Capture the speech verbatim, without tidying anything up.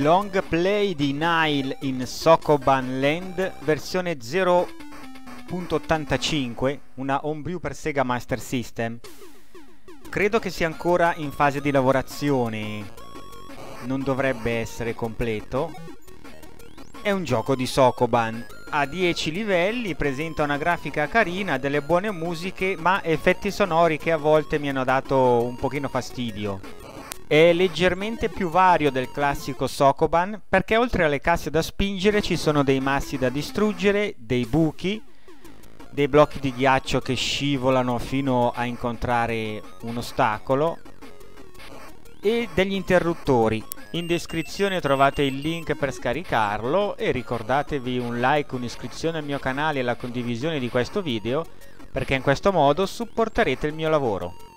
Longplay di Nyle in Sokobanland, versione zero punto ottantacinque, una homebrew per Sega Master System. Credo che sia ancora in fase di lavorazione, non dovrebbe essere completo. È un gioco di Sokoban, ha dieci livelli, presenta una grafica carina, delle buone musiche, ma effetti sonori che a volte mi hanno dato un pochino fastidio. È leggermente più vario del classico Sokoban, perché oltre alle casse da spingere ci sono dei massi da distruggere, dei buchi, dei blocchi di ghiaccio che scivolano fino a incontrare un ostacolo e degli interruttori. In descrizione trovate il link per scaricarlo e ricordatevi un like, un'iscrizione al mio canale e la condivisione di questo video, perché in questo modo supporterete il mio lavoro.